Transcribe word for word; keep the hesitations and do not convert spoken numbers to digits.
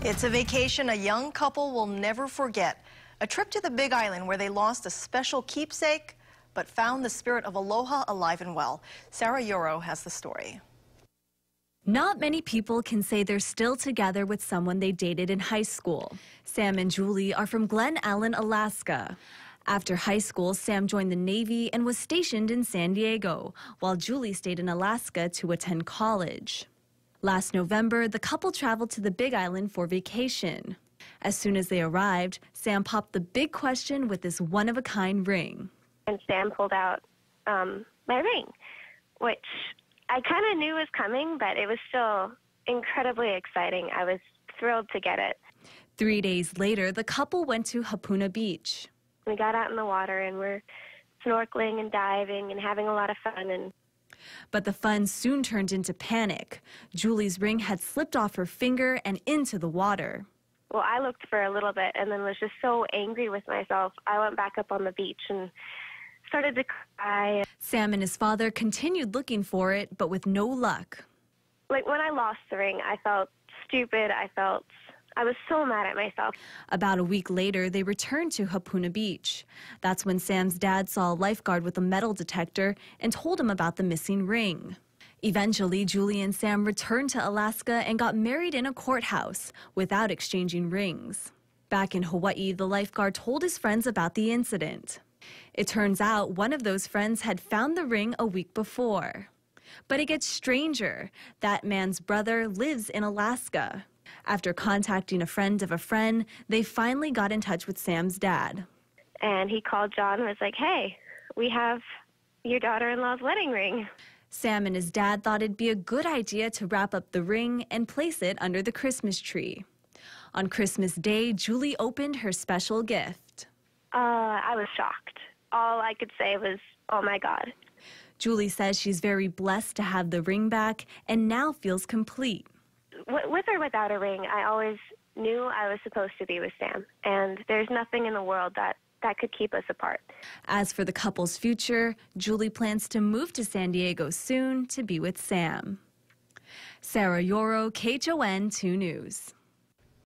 It's a vacation a young couple will never forget. A trip to the Big Island where they lost a special keepsake but found the spirit of aloha alive and well. Sarah Yoro has the story. Not many people can say they're still together with someone they dated in high school. Sam and Julie are from Glen Allen, Alaska. After high school, Sam joined the Navy and was stationed in San Diego, while Julie stayed in Alaska to attend college. Last November, the couple traveled to the Big Island for vacation. As soon as they arrived, Sam popped the big question with this one-of-a-kind ring. And Sam pulled out um, my ring, which I kind of knew was coming, but it was still incredibly exciting. I was thrilled to get it. Three days later, the couple went to Hapuna Beach. We got out in the water and we're snorkeling and diving and having a lot of fun. And But the fun soon turned into panic. Julie's ring had slipped off her finger and into the water. Well, I looked for a little bit and then was just so angry with myself. I went back up on the beach and started to cry. Sam and his father continued looking for it, but with no luck. Like, when I lost the ring, I felt stupid. I felt, I was so mad at myself. About a week later, they returned to Hapuna Beach. That's when Sam's dad saw a lifeguard with a metal detector and told him about the missing ring. Eventually, Julie and Sam returned to Alaska and got married in a courthouse without exchanging rings. Back in Hawaii, the lifeguard told his friends about the incident. It turns out one of those friends had found the ring a week before. But it gets stranger. That man's brother lives in Alaska. After contacting a friend of a friend, they finally got in touch with Sam's dad. And he called John and was like, hey, we have your daughter-in-law's wedding ring. Sam and his dad thought it'd be a good idea to wrap up the ring and place it under the Christmas tree. On Christmas Day, Julie opened her special gift. Uh, I was shocked. All I could say was, oh my God. Julie says she's very blessed to have the ring back and now feels complete. With or without a ring, I always knew I was supposed to be with Sam, and there's nothing in the world that, that could keep us apart. As for the couple's future, Julie plans to move to San Diego soon to be with Sam. Sarah Yoro, K H O N two News.